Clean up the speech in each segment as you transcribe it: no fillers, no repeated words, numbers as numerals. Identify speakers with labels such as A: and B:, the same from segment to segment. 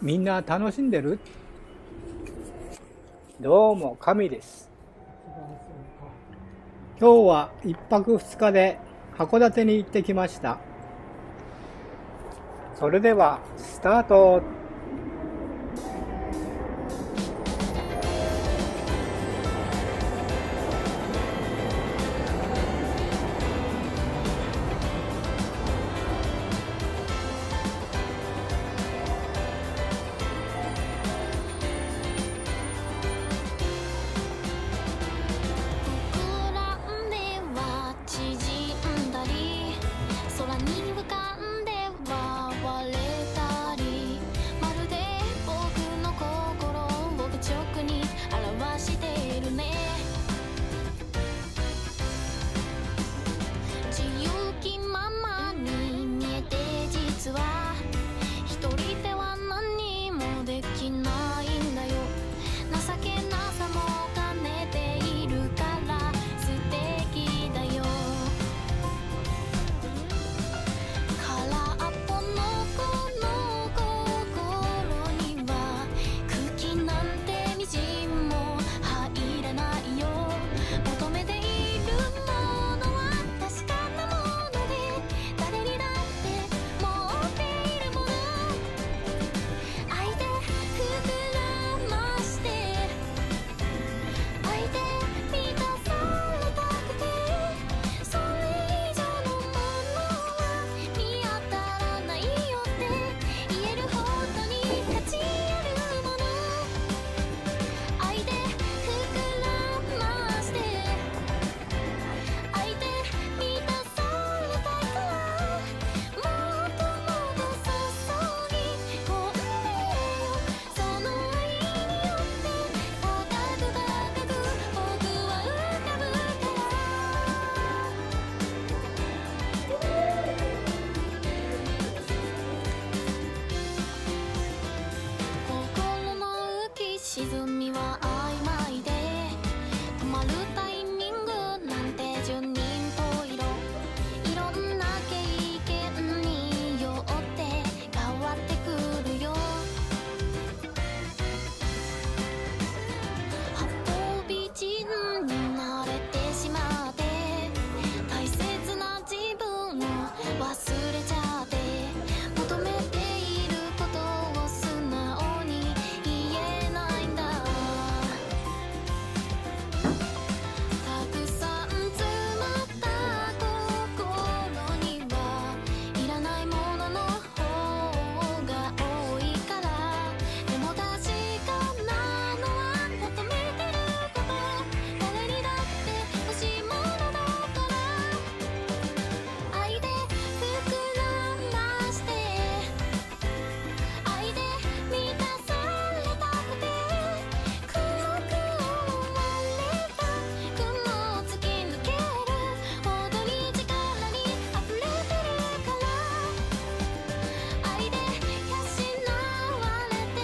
A: みんな楽しんでる？どうも神です。今日は1泊2日で函館に行ってきました。それではスタート。
B: 沈みは曖昧で止まるタイミングなんて十人十色、いろんな経験によって変わってくるよ。八方美人に慣れてしまって大切な自分を忘れちゃって、求めていることを素直に言えないんだ。たくさん詰まった心にはいらないものの方が多いから、でも確かなのは求めてること、誰にだって欲しいものだから、愛で膨らまして愛で満たされたくて、黒く覆われた雲を突き抜けるほどに力に溢れてるから、愛で養われて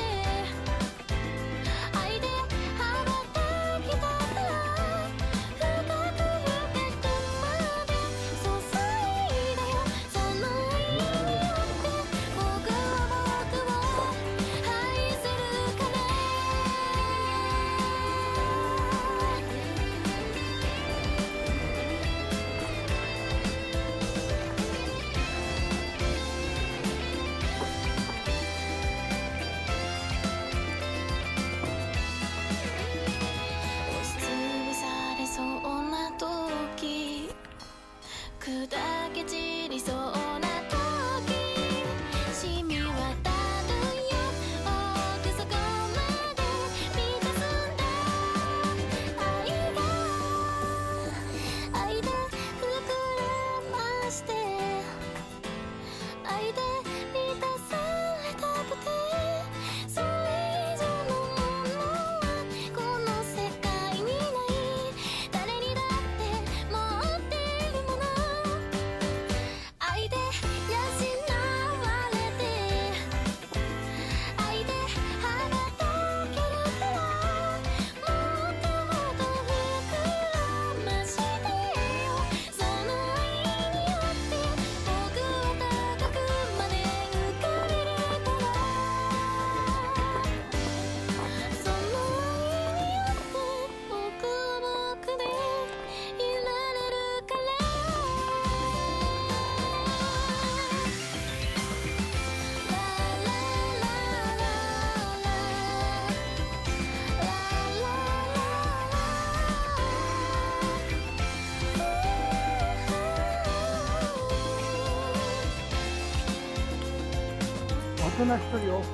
B: 愛で羽ばたきたから、深く深くまで注いだよ。その愛によって僕は僕を愛するから。押しつぶされそうな時、砕け散りそうな時、染み渡るよ奥底まで満たすんだ。愛で膨らまして愛で満たされたくて、それ以上のものはこの世界にない、誰にだって持っているもの。
A: 人一人を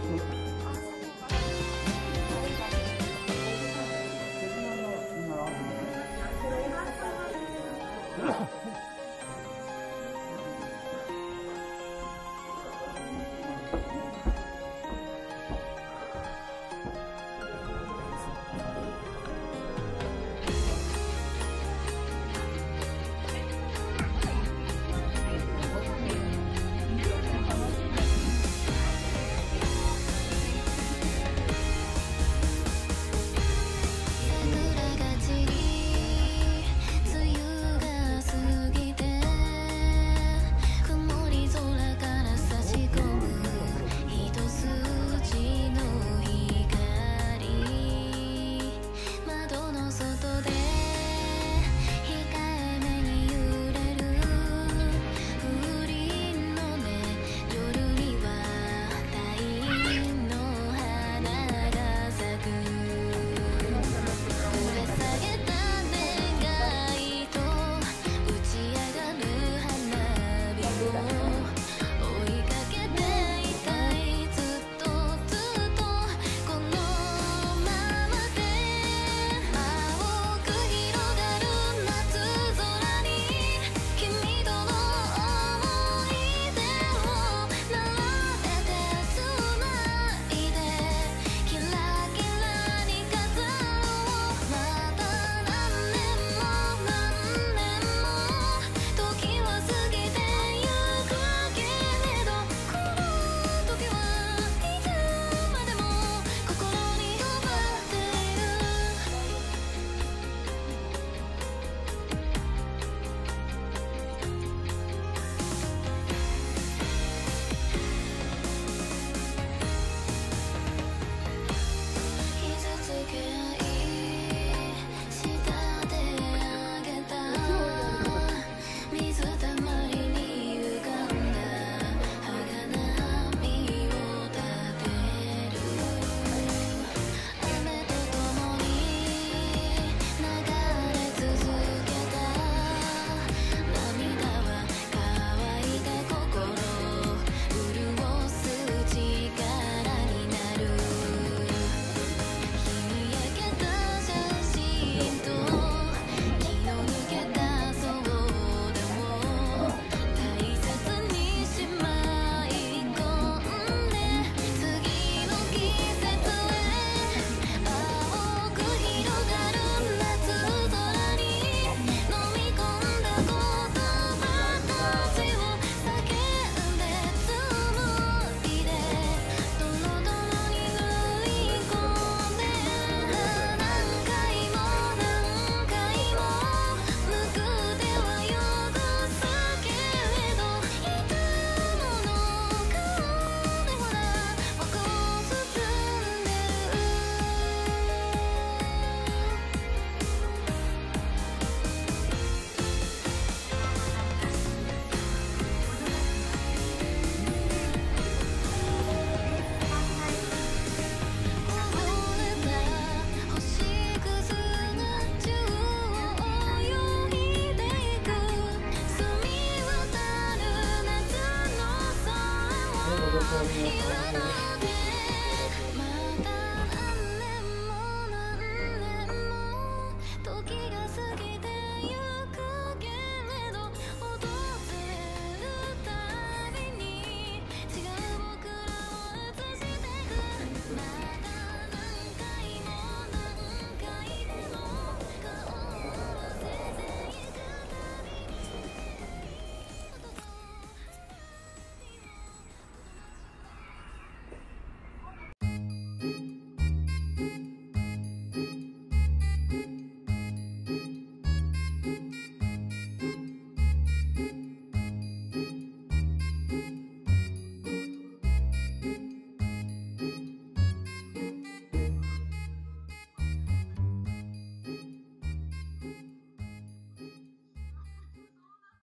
B: 「